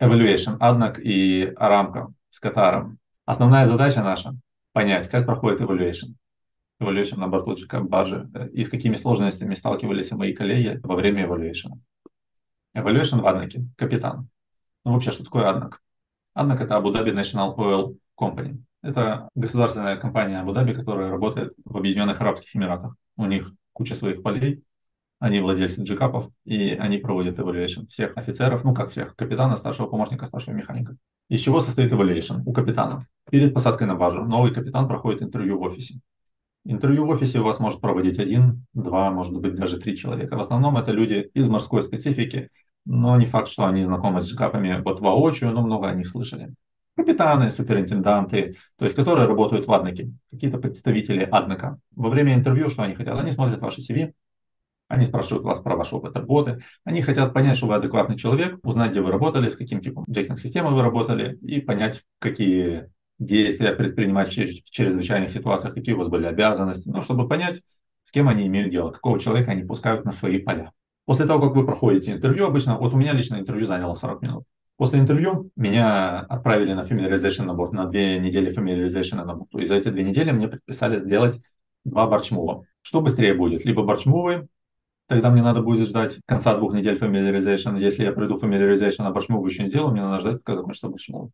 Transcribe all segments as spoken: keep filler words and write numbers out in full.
Evaluation, Adnac и Aramco с Катаром. Основная задача наша — понять, как проходит evaluation. Evaluation на борту баржи и с какими сложностями сталкивались мои коллеги во время evaluation. Evaluation в Аднаке, капитан. Ну вообще, что такое Аднак? Аднак — это Abu Dhabi National Oil Company. Это государственная компания Абу-Даби, которая работает в Объединенных Арабских Эмиратах. У них куча своих полей, они владельцы джекапов, и они проводят evaluation всех офицеров, ну как всех, капитана, старшего помощника, старшего механика. Из чего состоит evaluation у капитана? Перед посадкой на баржу новый капитан проходит интервью в офисе. Интервью в офисе у вас может проводить один, два, может быть даже три человека. В основном это люди из морской специфики, но не факт, что они знакомы с джекапами вот воочию, но много о них слышали. Капитаны, суперинтенданты, то есть которые работают в Аднаке, какие-то представители Аднака. Во время интервью что они хотят? Они смотрят ваши си ви, они спрашивают вас про ваш опыт работы, они хотят понять, что вы адекватный человек, узнать, где вы работали, с каким типом джекинг-системы вы работали, и понять, какие действия предпринимать в чрезвычайных ситуациях, какие у вас были обязанности, ну, чтобы понять, с кем они имеют дело, какого человека они пускают на свои поля. После того, как вы проходите интервью, обычно, вот у меня лично интервью заняло сорок минут. После интервью меня отправили на familiarization на борт, на две недели familiarization на борту. И за эти две недели мне предписали сделать два барчмува. Что быстрее будет? Либо барчмувы, тогда мне надо будет ждать конца двух недель familiarization. Если я пройду familiarization, а барчмувы еще не сделаю, мне надо ждать, пока закончится барчмувы.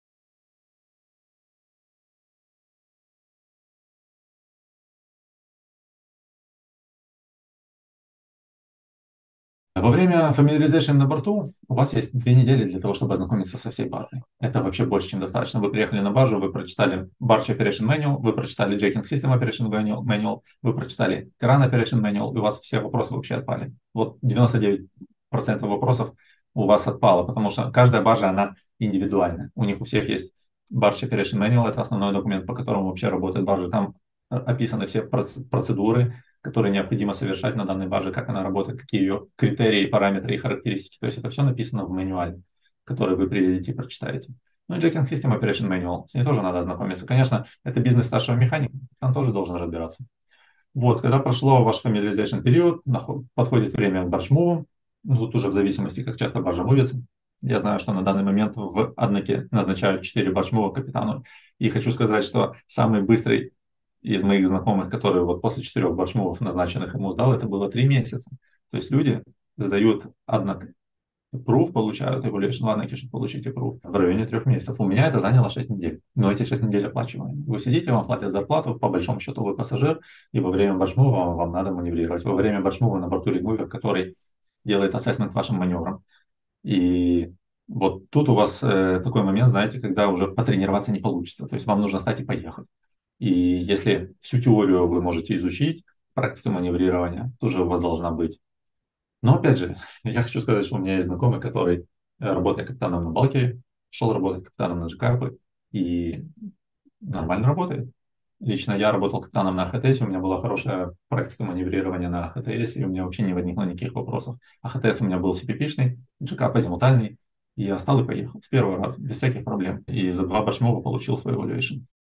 Во время familiarization на борту у вас есть две недели для того, чтобы ознакомиться со всей баржей. Это вообще больше, чем достаточно. Вы приехали на баржу, вы прочитали Barge Operation Manual, вы прочитали Jacking System Operation Manual, вы прочитали Crane Operation Manual, и у вас все вопросы вообще отпали. Вот девяносто девять процентов вопросов у вас отпало, потому что каждая баржа, она индивидуальная. У них у всех есть Barge Operation Manual, это основной документ, по которому вообще работает баржа. Там описаны все процедуры, которые необходимо совершать на данной барже, как она работает, какие ее критерии, параметры и характеристики. То есть это все написано в мануале, который вы приедете и прочитаете. Ну и Jacking System Operation Manual, с ней тоже надо ознакомиться. Конечно, это бизнес старшего механика, он тоже должен разбираться. Вот, когда прошло ваш familiarization период, подходит время к баржмуву, ну, тут уже в зависимости, как часто баржа мувится. Я знаю, что на данный момент в Аднаке назначают четыре баржмува капитану. И хочу сказать, что самый быстрый из моих знакомых, которые вот после четырех барчмувов, назначенных ему, сдал, это было три месяца. То есть люди сдают однако пруф, получают evaluation в Аднаке, чтобы получить пруф в районе трех месяцев. У меня это заняло шесть недель. Но эти шесть недель оплачиваемые. Вы сидите, вам платят зарплату, по большому счету вы пассажир, и во время барчмува вам, вам надо маневрировать. Во время барчмува на борту регмувер, который делает ассессмент вашим маневром. И вот тут у вас э, такой момент, знаете, когда уже потренироваться не получится. То есть вам нужно встать и поехать. И если всю теорию вы можете изучить, практика маневрирования тоже у вас должна быть. Но опять же, я хочу сказать, что у меня есть знакомый, который, э, работая капитаном на Балкере, шел работать капитаном на джекапы и нормально работает. Лично я работал капитаном на АХТС, у меня была хорошая практика маневрирования на АХТС, и у меня вообще не возникло никаких вопросов. АХТС у меня был си пи пи-шный, джекап азимутальный, и я встал и поехал с первого раза, без всяких проблем. И за два барчмова получил свой evaluation.